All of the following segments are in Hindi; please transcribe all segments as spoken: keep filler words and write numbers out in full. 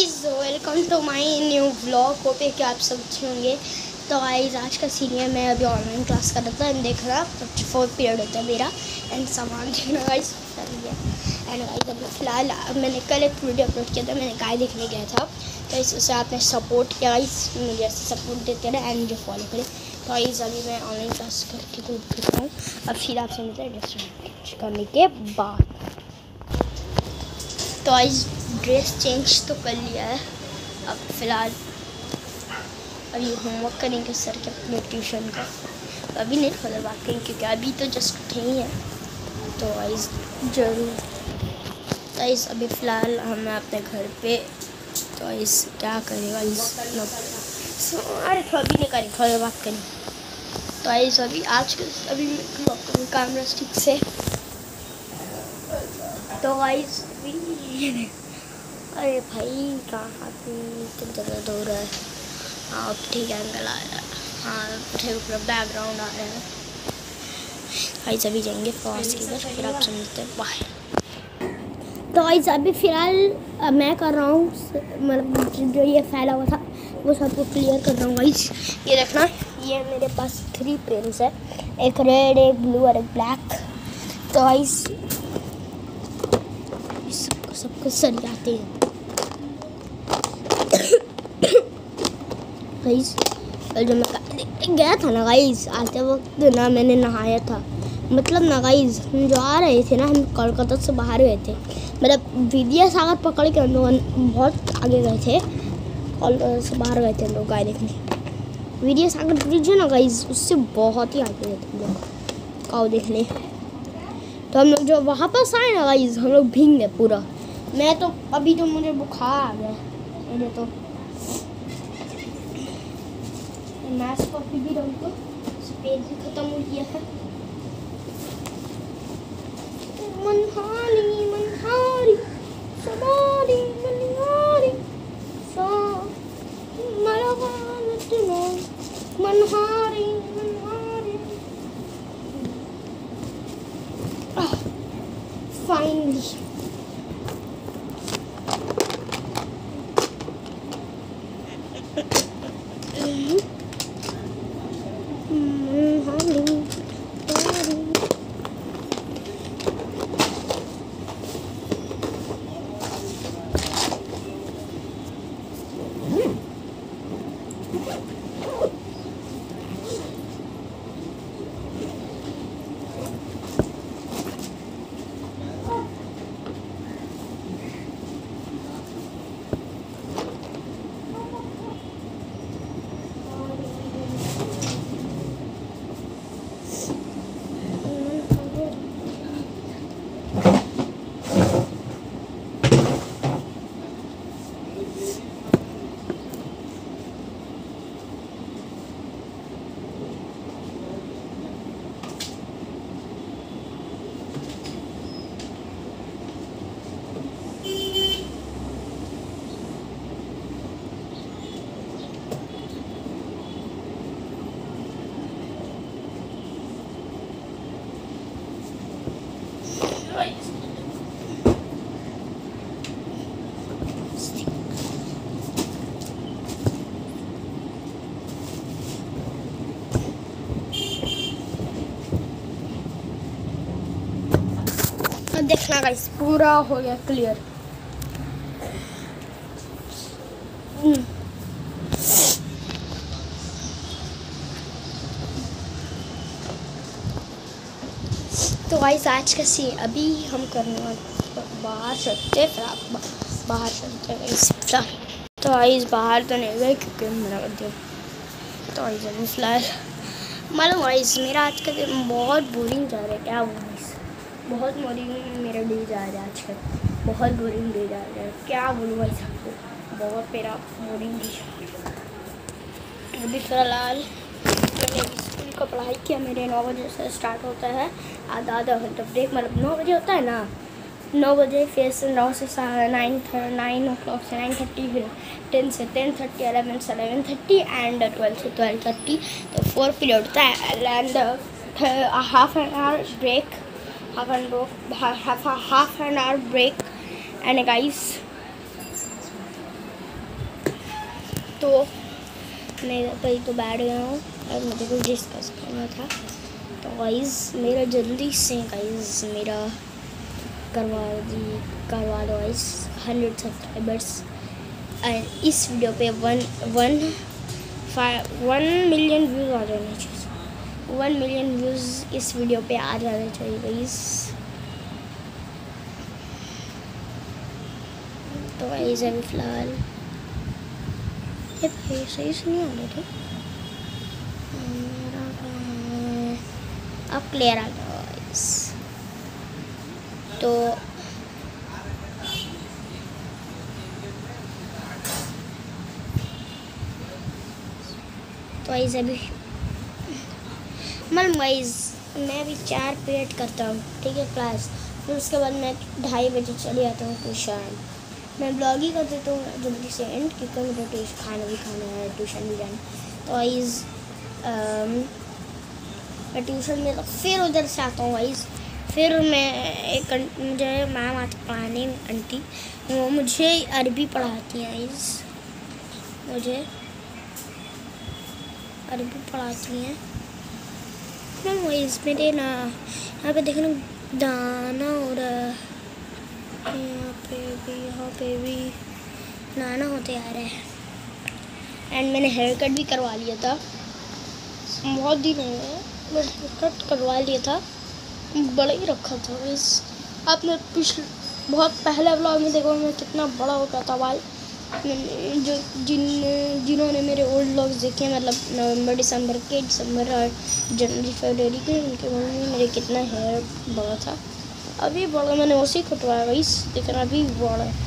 Guys welcome to my new vlog. Hope है कि आप सब अच्छे होंगे। तो गाइस आज का सीन है, मैं अभी ऑनलाइन क्लास कर रहा था एंड देख रहा तो फोर्थ पीरियड होता है मेरा एंड सामान देखना गाइस एंड गाइस अभी फ़िलहाल मैंने कल एक वीडियो अपलोड किया था, मैंने गाय देखने गया था। तो इस उससे आपने सपोर्ट किया गाइस, मुझे ऐसे सपोर्ट देते रहे एंड मुझे फॉलो करें। तो गाइस अभी मैं ऑनलाइन क्लास करके तो उठ हूँ, अब फिर आपसे मिलते हैं ड्रेस करने के बाद। तो गाइस ड्रेस चेंज तो कर लिया है, अब फ़िलहाल अभी होमवर्क करेंगे सर के अपने ट्यूशन का। तो अभी नहीं खोला बात करेंगे क्योंकि अभी तो जस्ट उठे ही हैं। तो गाइस जरूर तो गाइस अभी फ़िलहाल हम अपने घर पे। तो गाइस क्या करेगा इस अरे थोड़ा अभी नहीं करें, थोड़ा बात करें। तो गाइस अभी आज के अभी मैं कैमरा स्टिक से। तो गाइस अभी अरे भाई कहाँ पे कितना दर्द हो रहा है। हाँ अब ठीक है, एंगल आ रहा है। हाँ ठीक पूरा बैकग्राउंड आ रहा है। गाइस अभी जाएंगे पास की बस, फिर आप समझते हैं बाहर। तो गाइस अभी फ़िलहाल मैं कर रहा हूँ, मतलब जो ये फैला हुआ था वो सबको क्लियर कर रहा हूँ। गाइस ये देखना, ये मेरे पास थ्री पेन्स है, एक रेड, एक ब्लू और एक ब्लैक। तो गाइस सबको सबको सरियाते हैं। गाइस कल जो मैं गया था ना गाइस, आते वक्त ना मैंने नहाया था। मतलब ना गाइस हम जो आ रहे थे ना, हम कोलकाता से बाहर गए थे, मतलब विद्यासागर पकड़ के हम लोग बहुत आगे गए थे, कोलकाता से बाहर गए थे हम लोग गाय देखने। विद्यासागर ब्रिज है ना गाइस, उससे बहुत ही आगे गए थे हम लोग काऊ देखने। तो हम लोग जो वहाँ पर आए ना गाइस, हम लोग भीग गए पूरा। मैं तो अभी तो मुझे बुखार आ गया मुझे तो मैथ्स कॉपी भी रही तो पेज भी खत्म हो गया है। मनहारी मनहारी समारी मनहारी सा मरवान तुनो मनहारी मनहारी। फाइनली देखना गाइस पूरा हो गया क्लियर। तो गाइस आज का सी अभी हम करने वाले बाहर चलते, फिर आप बाहर चलते गाइस। तो गाइस बाहर तो नहीं गए क्योंकि मना कर दिया। तो गाइस अभी फिलहाल मालूम गाइस मेरा आज का दिन बहुत बोरिंग जा रहा है। क्या बोलूं गाइस, बहुत बोरिंग मेरा डे जा रहा है आजकल, बहुत बोरिंग डे जा रहा है। क्या बोलूँ भाई सबको, बहुत मेरा बोरिंग डे जा रहा है। अभी फिलहाल मैंने स्कूल का पढ़ाई किया, मेरे नौ बजे से स्टार्ट होता है, आधा आधा घंटा ब्रेक, मतलब नौ बजे होता है ना, नौ बजे फिर से नौ से नाइन नाइन ओ क्लॉक से नाइन थर्टी, फिर टेन से टेन थर्टी, अलेवन से अलेवन थर्टी एंड ट्वेल्व से ट्वेल्व थर्टी। तो फोर पीरियड होता है and half an hour break, half an hour half a half an hour break and guys तो मैं कहीं तो बैठ गया हूँ और मुझे कुछ डिस्कस करना था। तो गाइस मेरा जल्दी से गाइस मेरा करवा दी करवा दो गाइस हंड्रेड सब्सक्राइबर्स। एंड इस वीडियो पे one one five one million views आ जाने चाहिए। वन मिलियन व्यूज़ इस वीडियो पे आ जाने चाहिए गाइस। तो गाइस अभी फ़िलहाल ये भाई सही से नहीं आ रहे थे। अब क्लियर आ गया गाइस। तो तो गाइस अभी मतलब गाइस मैं अभी चार पीरियड करता हूँ, ठीक है क्लास। फिर उसके बाद मैं ढाई बजे चले जाता हूँ ट्यूशन। मैं ब्लॉग ही कर देता हूँ जल्दी से एंड, क्योंकि मुझे ट्यूशन खाना भी खाना है, ट्यूशन भी जाना। तो गाइस मैं ट्यूशन में तो फिर उधर से आता हूँ गाइस। फिर मैं एक मुझे मैम आती पढ़ाने, आंटी, वो मुझे अरबी पढ़ाती हैं गाइस। मुझे अरबी पढ़ाती हैं मैम गाइस। मेरे ना यहाँ पे देखना दाना हो रहा है, यहाँ पे भी यहाँ पे भी नाना होते आ रहे हैं। एंड मैंने हेयर कट भी करवा लिया था, बहुत दिन हो गए मैं हेयर कट करवा लिया था, बड़ा ही रखा था इस। आपने पिछले बहुत पहले व्लॉग में देखो मैं कितना बड़ा हो गया था बाल। जो जिन जिन्होंने मेरे ओल्ड व्लॉग्स देखे मतलब नवंबर दिसंबर के दिसंबर और जनवरी फरवरी के, उनके में मेरे कितना हेयर बड़ा था। अभी बड़ा मैंने उसी कटवाया गाइस, लेकिन अभी बड़ा है,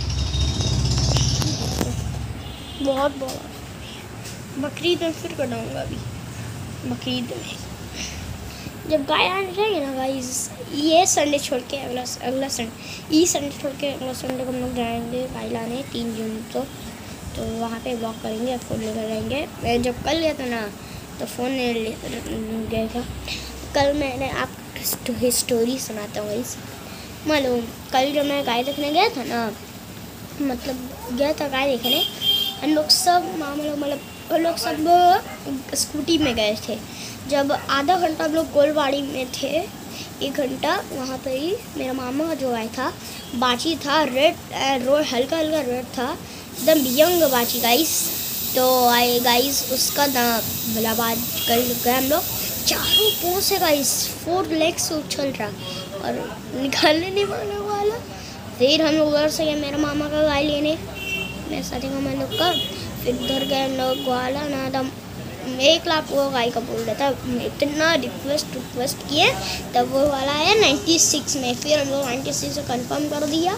बहुत बड़ा। बकरीद में फिर कटाऊंगा अभी, बकरीद में जब गाय आने जाएंगे ना गाइस। ये संडे छोड़ के अगला अगला संडे ये संडे छोड़ के अगला संडे को हम लोग जाएंगे गाय लाने, तीन जून को। तो वहाँ पे वॉक करेंगे, फ़ोन लेकर जाएंगे। मैं जब कल गया था ना तो फ़ोन ले गया था। कल मैंने आपको स्टोरी सुनाता हूँ गाइस। मालूम कल जब मैं गाय देखने गया था ना, मतलब गया था गाय देखने, हम लोग सब मामा लोग मतलब हम लोग सब स्कूटी में गए थे। जब आधा घंटा हम लोग गोलवाड़ी में थे, एक घंटा वहाँ पर ही मेरा मामा का जो गाय था बाची था, रेड रोड हल्का हल्का रेड था, एकदम यंग बाची गाइस। तो आए गाइस उसका दाम भलाबाद कल गए हम लोग, चारों पाँव से गाइस फोर लेग्स उछल रहा और निकालने नहीं वाला वाला। फिर हम लोग उधर से गए मेरा मामा का गाय लेने, मेरे साथी का हम लोग का। फिर उधर गए हम लोग ग्वाला ना दम एक लाख वो गाय का बोल रहा था, इतना रिक्वेस्ट रिक्वेस्ट किए तब वो वाला है नाइन्टी सिक्स में। फिर हम लोग नाइन्टी सिक्स से कंफर्म कर दिया,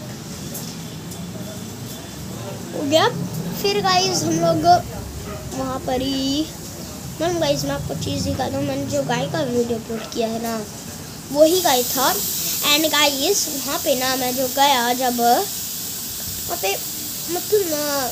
हो गया। फिर गाइस हम लोग वहाँ पर ही मैम गाइस मैं आपको चीज़ दिखा दूँ। मैंने जो गाय का वीडियो अपलोड किया है ना वही गाय था। एंड गाइस वहाँ पे ना मैं जो गया जब वहाँ पे मतलब ना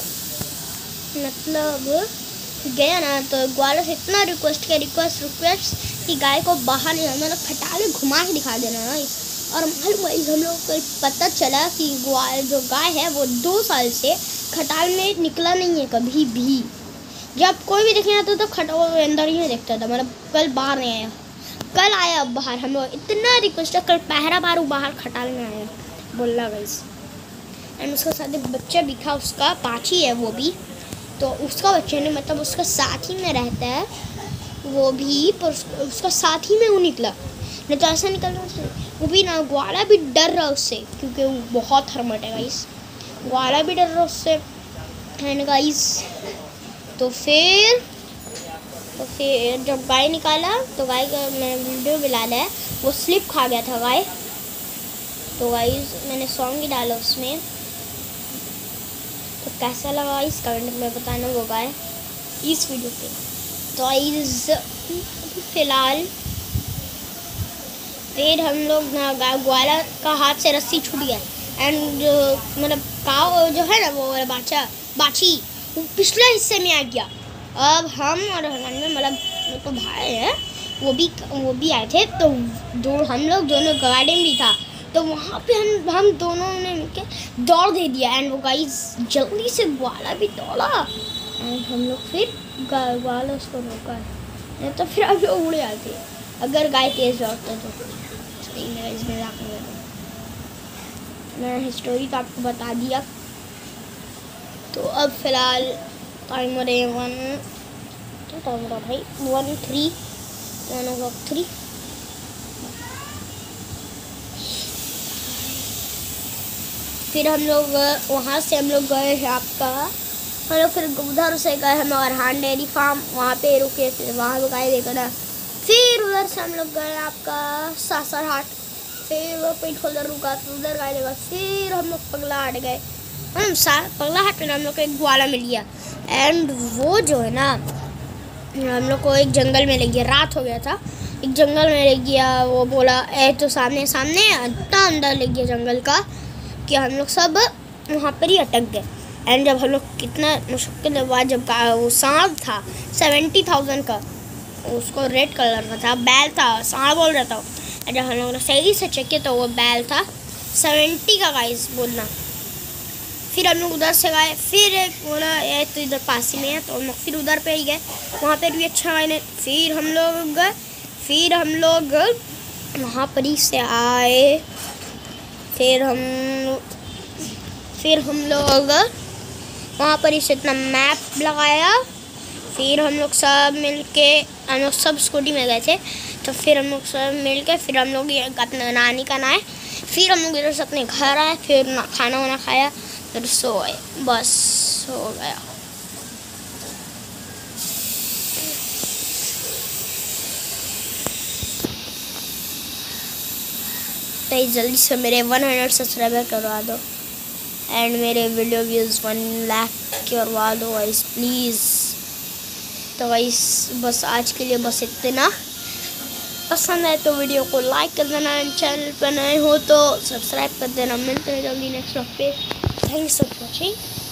मतलब गया ना तो ग्वाला से इतना रिक्वेस्ट किया रिक्वेस्ट रिक्वेस्ट कि गाय को बाहर नहीं आना, मतलब खटाले घुमा के दिखा देना ना। और मालूम गाइस हम लोग को पता चला कि ग्वाल जो गाय है वो दो साल से खटाल में निकला नहीं है कभी भी। जब कोई भी देखना था तो खटाल अंदर ही देखता था, मतलब कल बाहर नहीं आया, कल आया बाहर। हम लोग इतना रिक्वेस्ट है, कल पहला बार वो बाहर खटाल में आया बोलना गाइस। एंड उसके साथ एक बच्चा भी था, उसका पाँची है वो भी, तो उसका बच्चे ने मतलब उसका साथ ही में रहता है वो भी, पर उसका साथ ही में वो निकला, नहीं तो ऐसा निकल रहा उससे। वो भी ना ग्वाला भी डर रहा उससे, क्योंकि वो बहुत हरमट है गाइस। ग्वाला भी डर रहा उससे है गाइस। तो फिर तो फिर जब गाय निकाला तो गाय का मैंने वीडियो भी डाला है, वो स्लिप खा गया था गाय। तो गाइस मैंने सॉन्ग ही डाला उसमें। तो कैसा लगा इस कमेंट में बताना वो गाय इस वीडियो पे। तो गाइस फिलहाल फिर हम लोग ना ग्वाला का हाथ से रस्सी छूट गया। एंड जो मतलब काव जो है ना वो बाचा बाछी वो पिछले हिस्से में आ गया। अब हम और हरमान में मतलब मेरे को भाई है वो भी वो भी आए थे। तो दो हम लोग दोनों गार्डन भी था, तो वहाँ पे हम हम दोनों ने मिलके दौड़ दे दिया एंड वो गाइस जल्दी से ग्वाला भी दौड़ा एंड हम लोग फिर ग्वाला उसको रोका नहीं तो फिर अब लोग उड़ जाते अगर गाय तेज दौड़ते तो इसमें मैंने स्टोरी तो आपको बता दिया। तो अब फिलहाल टाइम हो रहे वन क्या टाइम हो रहा भाई one three one o three फिर हम लोग वहाँ से हम लोग गए हैं आपका हम लोग फिर उधर से गए हम अरहान डेयरी फार्म वहाँ पे रुके फिर वहाँ पे गाय देखा था। फिर उधर से हम लोग गए आपका सासर हाट फिर वो पेट होल्डर रुका तो उधर गाय देखा। फिर हम लोग पगला हाट गए हम पगला हाट में हम लोग को एक ग्वाला मिल गया एंड वो जो है ना हम लोग को एक जंगल में ले गया रात हो गया था एक जंगल में ले गया। वो बोला ए तो सामने सामने इतना अंदर ले गया जंगल का कि हम लोग सब वहाँ पर ही अटक गए एंड जब हम लोग कितना मुश्किल के बाद जब वो सांप था सेवेंटी थाउजेंड का उसको रेड कलर का था बैल था सांप बोल रहा था एंड जब हम लोगों ने सही से चेक किया तो वो बैल था सेवेंटी का गाइस बोलना। फिर हम लोग उधर से गए फिर एक बोला ये तो इधर पास ही में है तो हम लोग फिर उधर पे ही गए वहाँ पर भी अच्छा गाय फिर हम लोग गए फिर हम लोग वहाँ पर ही से आए फिर हम फिर हम लोग वहाँ पर इसे इतना मैप लगाया फिर हम लोग सब मिलके हम लोग सब स्कूटी में गए थे तो फिर हम लोग सब मिलके फिर हम लोग अपना नानी का नहाए फिर हम लोग इधर से अपने घर आए फिर ना खाना वाना खाया फिर सोए बस हो गया। तो जल्दी से मेरे हंड्रेड सब्सक्राइबर करवा दो एंड मेरे वीडियो व्यूज़ वन लाख करवा दो गाइस प्लीज़। तो गाइस बस आज के लिए बस इतना पसंद है तो वीडियो को लाइक कर देना चैनल पर नए हो तो सब्सक्राइब कर देना। मिलते हैं जल्दी नेक्स्ट व्लॉग पे। Thanks for watching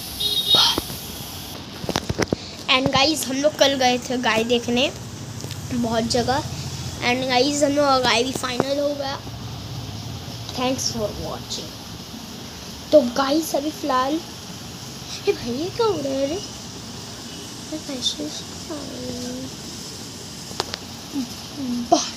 and guys हम लोग कल गए थे गाय देखने बहुत जगह एंड गाइस हम लोग गाय भी फाइनल हो गया। Thanks for watching. तो गाइस अभी फ़िलहाल ये भाई ये क्या हो रहा है रे बाय।